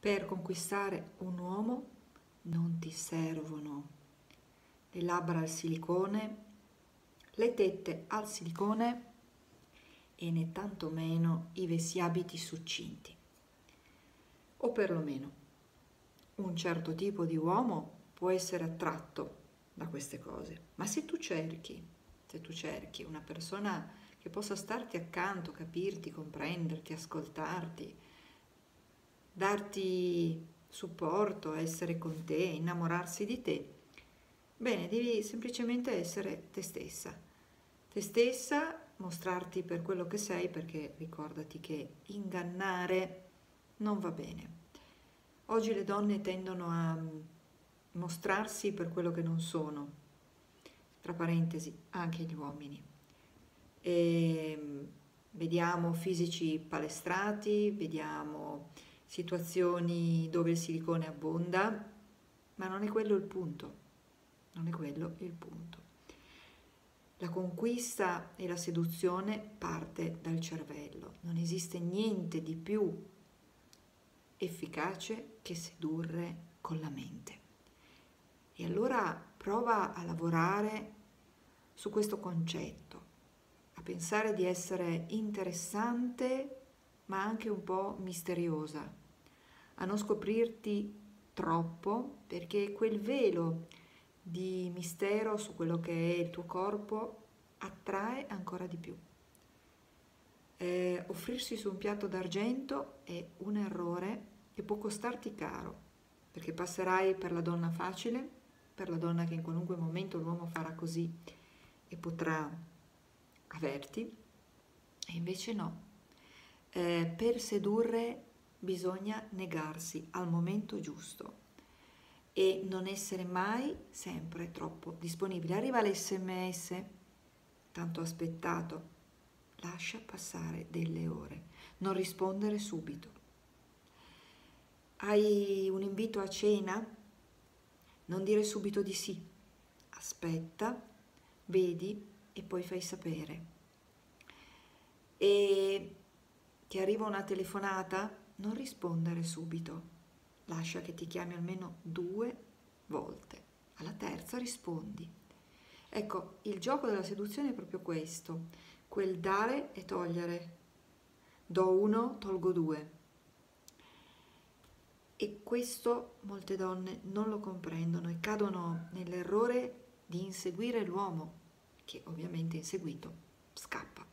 Per conquistare un uomo non ti servono le labbra al silicone, le tette al silicone e né tantomeno i vestiabiti succinti. O perlomeno un certo tipo di uomo può essere attratto da queste cose, ma se tu cerchi una persona che possa starti accanto, capirti, comprenderti, ascoltarti, darti supporto, essere con te, innamorarsi di te, bene, devi semplicemente essere te stessa, mostrarti per quello che sei, perché ricordati che ingannare non va bene. Oggi le donne tendono a mostrarsi per quello che non sono, tra parentesi, anche gli uomini. E vediamo fisici palestrati, vediamo situazioni dove il silicone abbonda, ma non è quello il punto, non è quello il punto. La conquista e la seduzione parte dal cervello, non esiste niente di più efficace che sedurre con la mente. E allora prova a lavorare su questo concetto, a pensare di essere interessante ma anche un po' misteriosa, a non scoprirti troppo, perché quel velo di mistero su quello che è il tuo corpo attrae ancora di più. Offrirsi su un piatto d'argento è un errore che può costarti caro, perché passerai per la donna facile, per la donna che in qualunque momento l'uomo farà così e potrà averti, e invece no. Per sedurre bisogna negarsi al momento giusto e non essere mai sempre troppo disponibile. Arriva l'SMS, tanto aspettato, lascia passare delle ore, non rispondere subito. Hai un invito a cena? Non dire subito di sì, aspetta, vedi e poi fai sapere. E ti arriva una telefonata? Non rispondere subito, lascia che ti chiami almeno 2 volte, alla terza rispondi. Ecco, il gioco della seduzione è proprio questo, quel dare e togliere. Do 1, tolgo 2. E questo molte donne non lo comprendono e cadono nell'errore di inseguire l'uomo, che ovviamente inseguito scappa.